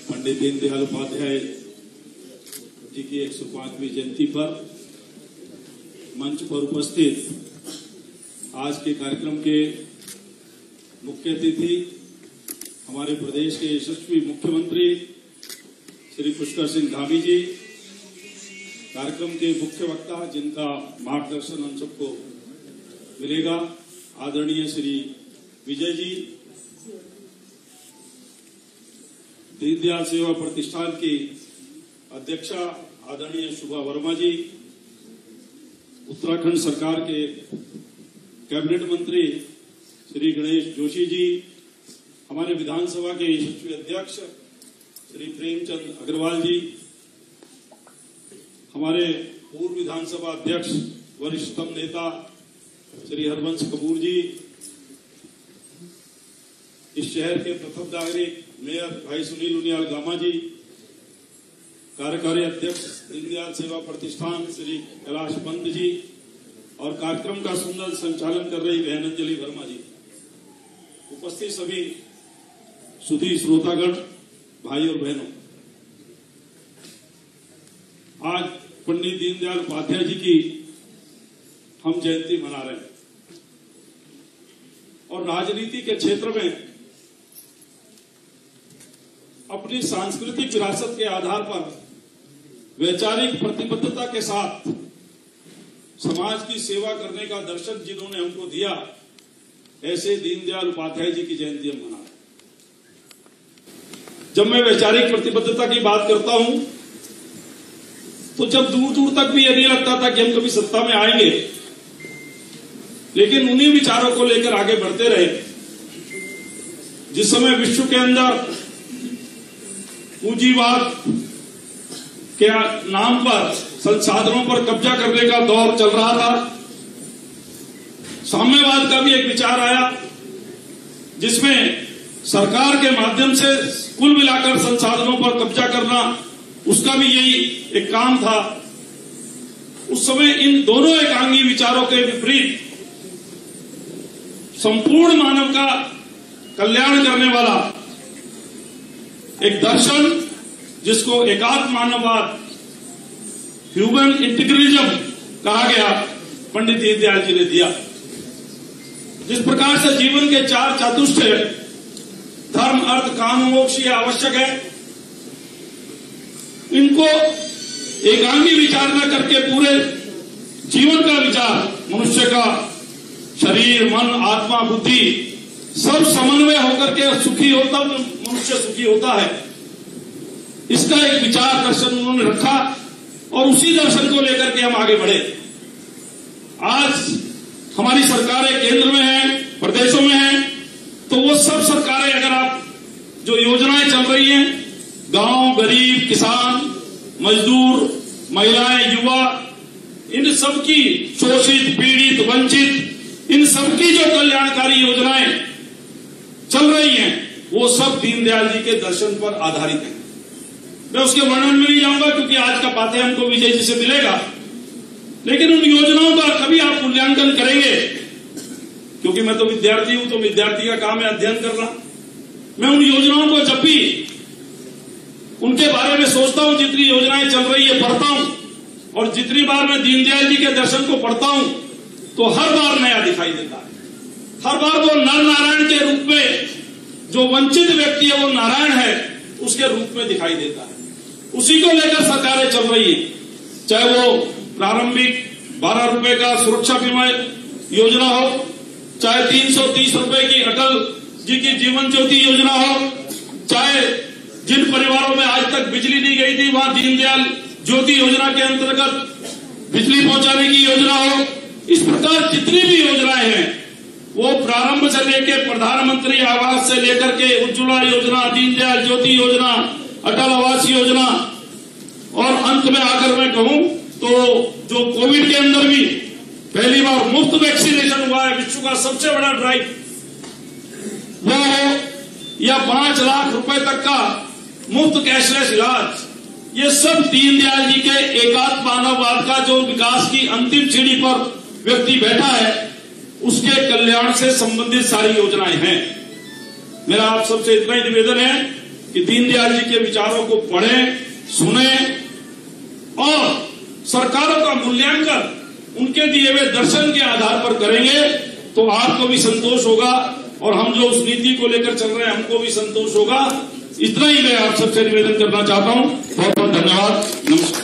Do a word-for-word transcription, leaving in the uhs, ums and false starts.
पंडित दीनदयाल उपाध्याय जी की एक सौ पांचवीं जयंती पर मंच पर उपस्थित आज के कार्यक्रम के मुख्य अतिथि हमारे प्रदेश के यशस्वी मुख्यमंत्री श्री पुष्कर सिंह धामी जी, कार्यक्रम के मुख्य वक्ता जिनका मार्गदर्शन हम सबको मिलेगा, आदरणीय श्री विजय जी, दीनदयाल सेवा प्रतिष्ठान की अध्यक्षा आदरणीय शुभा वर्मा जी, उत्तराखंड सरकार के कैबिनेट मंत्री श्री गणेश जोशी जी, हमारे विधानसभा के यशस्वी अध्यक्ष श्री प्रेमचंद अग्रवाल जी, हमारे पूर्व विधानसभा अध्यक्ष वरिष्ठतम नेता श्री हरवंश कपूर जी, इस शहर के प्रथम नागरिक मेयर भाई सुनील उनियाल गामा जी, कार्यकारी अध्यक्ष दीनदयाल सेवा प्रतिष्ठान श्री कैलाश पंत जी और कार्यक्रम का सुंदर संचालन कर रही बहन अंजलि वर्मा जी, उपस्थित सभी सुधी श्रोतागण, भाई और बहनों, आज पंडित दीनदयाल उपाध्याय जी की हम जयंती मना रहे हैं और राजनीति के क्षेत्र में अपनी सांस्कृतिक विरासत के आधार पर वैचारिक प्रतिबद्धता के साथ समाज की सेवा करने का दर्शन जिन्होंने हमको दिया, ऐसे दीनदयाल उपाध्याय जी की जयंती हम मना रहे हैं। जब मैं वैचारिक प्रतिबद्धता की बात करता हूं तो जब दूर दूर तक भी यह नहीं लगता था कि हम कभी सत्ता में आएंगे, लेकिन उन्हीं विचारों को लेकर आगे बढ़ते रहे। जिस समय विश्व के अंदर पूंजीवाद के नाम पर संसाधनों पर कब्जा करने का दौर चल रहा था, साम्यवाद का भी एक विचार आया जिसमें सरकार के माध्यम से कुल मिलाकर संसाधनों पर कब्जा करना, उसका भी यही एक काम था। उस समय इन दोनों एकांगी विचारों के विपरीत संपूर्ण मानव का कल्याण करने वाला एक दर्शन, जिसको एकात्म मानववाद, ह्यूमन इंटीग्रलिज्म कहा गया, पंडित दीनदयाल जी ने दिया। जिस प्रकार से जीवन के चार चतुष्टय धर्म, अर्थ, काम, मोक्ष ये आवश्यक है, इनको एकांगी विचार न करके पूरे जीवन का विचार, मनुष्य का शरीर, मन, आत्मा, बुद्धि सब समन्वय होकर के सुखी होता, मनुष्य सुखी होता है, इसका एक विचार दर्शन उन्होंने रखा और उसी दर्शन को लेकर के हम आगे बढ़े। आज हमारी सरकारें केंद्र में हैं, प्रदेशों में हैं, तो वो सब सरकारें, अगर आप जो योजनाएं चल रही हैं, गांव, गरीब, किसान, मजदूर, महिलाएं, युवा, इन सबकी, शोषित, पीड़ित, वंचित, इन सबकी जो कल्याणकारी योजनाएं चल रही हैं, वो सब दीनदयाल जी के दर्शन पर आधारित हैं। मैं उसके वर्णन में नहीं जाऊंगा क्योंकि आज का पाते हमको विजय जी से मिलेगा, लेकिन उन योजनाओं का कभी आप मूल्यांकन करेंगे, क्योंकि मैं तो विद्यार्थी हूं, तो विद्यार्थी का काम है अध्ययन करना। मैं उन योजनाओं को जब भी उनके बारे में सोचता हूं, जितनी योजनाएं चल रही है पढ़ता हूं, और जितनी बार मैं दीनदयाल जी के दर्शन को पढ़ता हूं तो हर बार नया दिखाई देता है। हर बार वो नर नारायण के रूप में, जो वंचित व्यक्ति है वो नारायण है, उसके रूप में दिखाई देता है। उसी को लेकर सरकारें चल रही है, चाहे वो प्रारंभिक बारह रुपए का सुरक्षा बीमा योजना हो, चाहे तीन सौ तीस रुपए की अटल जी की जीवन ज्योति योजना हो, चाहे जिन परिवारों में आज तक बिजली नहीं गई थी वहां दीनदयाल ज्योति योजना के अंतर्गत बिजली पहुंचाने की योजना हो, इस प्रकार जितनी भी योजनाएं हैं वो प्रारंभ से लेकर प्रधानमंत्री आवास से लेकर के उज्ज्वला योजना, दीनदयाल ज्योति योजना, अटल आवास योजना, और अंत में आकर मैं कहूं तो जो कोविड के अंदर भी पहली बार मुफ्त वैक्सीनेशन हुआ है, विश्व का सबसे बड़ा ड्राइव वो हो, या पांच लाख रुपए तक का मुफ्त कैशलेस इलाज, ये सब दीनदयाल जी के एकात्म मानववाद का जो विकास की अंतिम सीढ़ी पर व्यक्ति बैठा है, उसके कल्याण से संबंधित सारी योजनाएं हैं। मेरा आप सबसे इतना ही निवेदन है कि दीनदयाल जी के विचारों को पढ़ें, सुने और सरकारों का मूल्यांकन उनके दिए हुए दर्शन के आधार पर करेंगे तो आपको भी संतोष होगा और हम जो उस नीति को लेकर चल रहे हैं हमको भी संतोष होगा। इतना ही मैं आप सबसे निवेदन करना चाहता हूं। बहुत बहुत धन्यवाद। नमस्कार।